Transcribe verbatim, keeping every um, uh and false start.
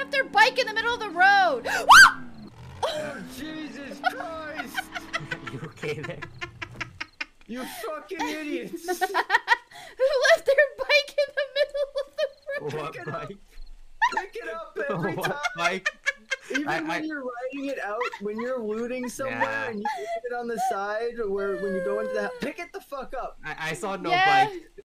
left their bike in the middle of the road. Oh, Jesus Christ! You okay there? You fucking idiots! Who left their bike in the middle of the road? What Pick it up. bike? Pick it up every What time! bike? Even I- when I- you're riding it out, when you're looting somewhere Yeah. and you leave it on the side, or where when you go into the house, pick it the fuck up. I, I saw no Yeah. bike.